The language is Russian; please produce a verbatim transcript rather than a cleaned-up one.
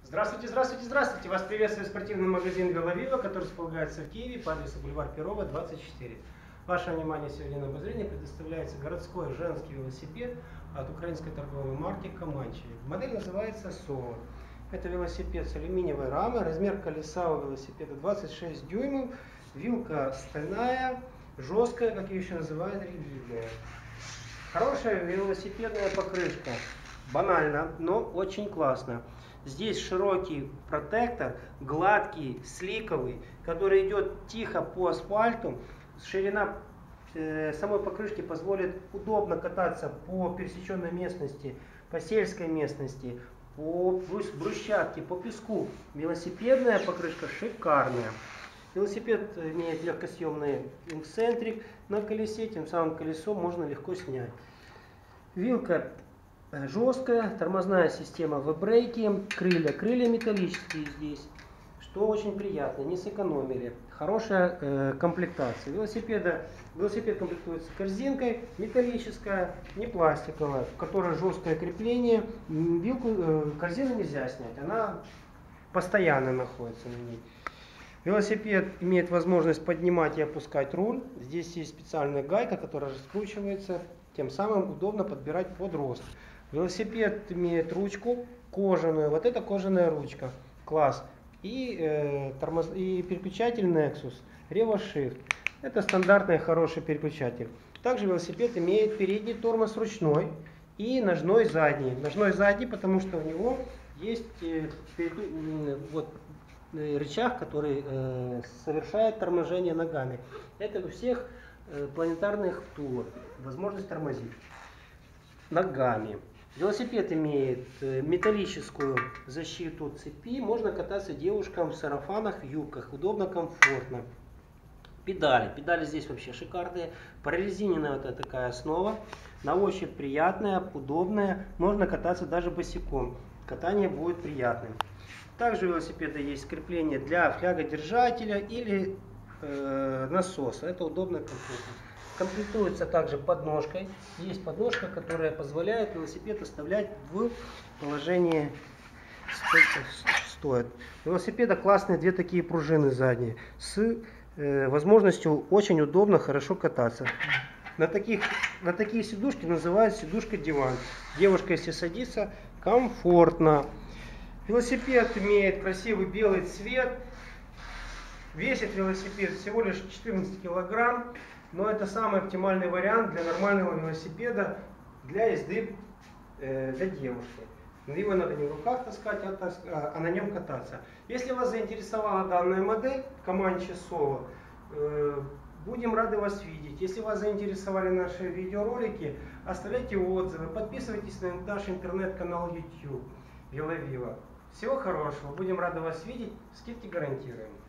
Здравствуйте, здравствуйте, здравствуйте! Вас приветствует спортивный магазин Веловива, который располагается в Киеве по адресу бульвар Перова, двадцать четыре. Ваше внимание сегодня на обозрение предоставляется городской женский велосипед от украинской торговой марки Каманчи. Модель называется Sova. Это велосипед с алюминиевой рамой, размер колеса у велосипеда двадцать шесть дюймов, вилка стальная, жесткая, как ее еще называют, ригидная. Хорошая велосипедная покрышка. Банально, но очень классно. Здесь широкий протектор, гладкий, сликовый, который идет тихо по асфальту. Ширина э, самой покрышки позволит удобно кататься по пересеченной местности, по сельской местности, по брусчатке, по песку. Велосипедная покрышка шикарная. Велосипед имеет легкосъемный эксцентрик на колесе, тем самым колесо можно легко снять. Вилка жесткая, тормозная система V-брейки, крылья, крылья металлические здесь, что очень приятно, не сэкономили. Хорошая э, комплектация. Велосипеда, велосипед комплектуется корзинкой, металлическая, не пластиковая, в которой жесткое крепление. Вилку, э, корзину нельзя снять, она постоянно находится на ней. Велосипед имеет возможность поднимать и опускать руль. Здесь есть специальная гайка, которая раскручивается, тем самым удобно подбирать под рост. Велосипед имеет ручку кожаную, вот это кожаная ручка, класс. И, э, тормоз... и переключатель Nexus, Revo Shift. Это стандартный хороший переключатель. Также велосипед имеет передний тормоз ручной и ножной задний. Ножной задний, потому что у него есть э, переклю... вот, э, рычаг, который э, совершает торможение ногами. Это у всех э, планетарных тулов. Возможность тормозить ногами. Велосипед имеет металлическую защиту цепи. Можно кататься девушкам в сарафанах, в юбках. Удобно, комфортно. Педали. Педали здесь вообще шикарные. Прорезиненная вот такая основа. На ощупь приятная, удобная. Можно кататься даже босиком. Катание будет приятным. Также у велосипеда есть крепление для флягодержателя или э, насоса. Это удобно, комфортно. Комплектуется также подножкой. Есть подножка, которая позволяет велосипед оставлять в положении стоит. У велосипеда классные две такие пружины задние с э, возможностью очень удобно, хорошо кататься. На, таких, на такие сидушки называют сидушка диван. Девушка, если садится, комфортно. Велосипед имеет красивый белый цвет. Весит велосипед всего лишь четырнадцать килограмм. Но это самый оптимальный вариант для нормального велосипеда для езды э, для девушки. Его надо не в руках таскать, а, таск... а на нем кататься. Если вас заинтересовала данная модель Каманчи Sova, э, будем рады вас видеть. Если вас заинтересовали наши видеоролики, оставляйте отзывы, подписывайтесь на наш интернет-канал YouTube Веловива. Всего хорошего, будем рады вас видеть, скидки гарантируем.